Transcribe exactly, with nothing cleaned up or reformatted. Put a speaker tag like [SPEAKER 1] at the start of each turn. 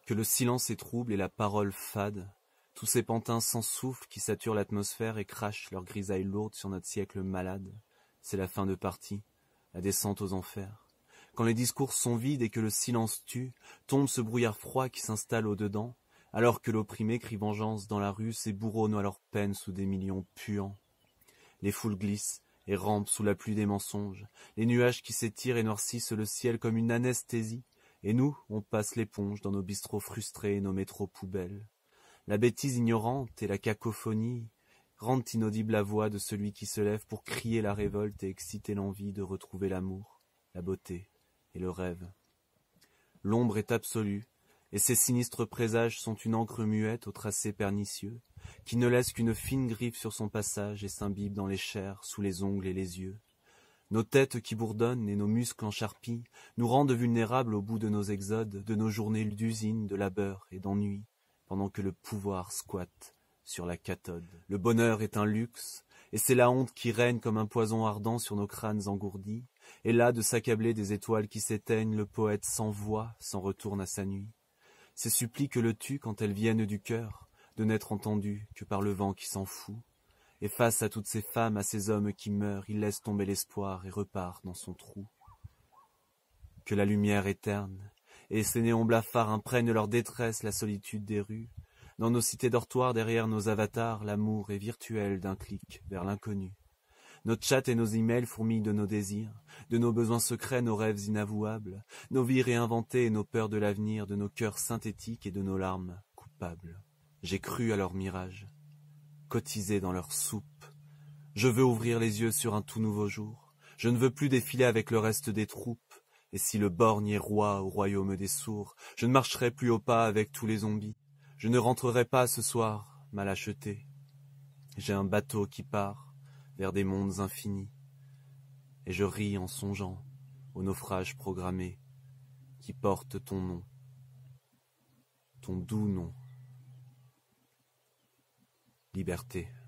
[SPEAKER 1] Que le silence est trouble et la parole fade, tous ces pantins sans souffle qui saturent l'atmosphère et crachent leur grisaille lourde sur notre siècle malade. C'est la fin de partie, la descente aux enfers. Quand les discours sont vides et que le silence tue, tombe ce brouillard froid qui s'installe au-dedans, alors que l'opprimé crie vengeance dans la rue, ses bourreaux noient leurs peines sous des millions puants. Les foules glissent et rampent sous la pluie des mensonges, les nuages qui s'étirent et noircissent le ciel comme une anesthésie, et nous, on passe l'éponge dans nos bistrots frustrés et nos métros poubelles. La bêtise ignorante et la cacophonie rendent inaudible la voix de celui qui se lève pour crier la révolte et exciter l'envie de retrouver l'amour, la beauté et le rêve. L'ombre est absolue, et ces sinistres présages sont une encre muette au tracé pernicieux, qui ne laisse qu'une fine griffe sur son passage et s'imbibe dans les chairs, sous les ongles et les yeux. Nos têtes qui bourdonnent et nos muscles en charpie nous rendent vulnérables au bout de nos exodes, de nos journées d'usine, de labeur et d'ennui, pendant que le pouvoir squatte sur la cathode. Le bonheur est un luxe, et c'est la honte qui règne comme un poison ardent sur nos crânes engourdis, et là de s'accabler des étoiles qui s'éteignent, le poète sans voix s'en retourne à sa nuit. Ces supplies que le tue quand elles viennent du cœur, de n'être entendues que par le vent qui s'en fout. Et face à toutes ces femmes, à ces hommes qui meurent, il laisse tomber l'espoir et repart dans son trou. Que la lumière éterne et ces néons blafards imprègnent leur détresse la solitude des rues. Dans nos cités dortoirs, derrière nos avatars, l'amour est virtuel d'un clic vers l'inconnu. Nos chats et nos emails fourmillent de nos désirs, de nos besoins secrets, nos rêves inavouables, nos vies réinventées et nos peurs de l'avenir, de nos cœurs synthétiques et de nos larmes coupables. J'ai cru à leurs mirages, cotisé dans leur soupe. Je veux ouvrir les yeux sur un tout nouveau jour. Je ne veux plus défiler avec le reste des troupes. Et si le borgne est roi au royaume des sourds, je ne marcherai plus au pas avec tous les zombies. Je ne rentrerai pas ce soir, mal acheté. J'ai un bateau qui part vers des mondes infinis. Et je ris en songeant au naufrage programmé qui porte ton nom, ton doux nom. Liberté.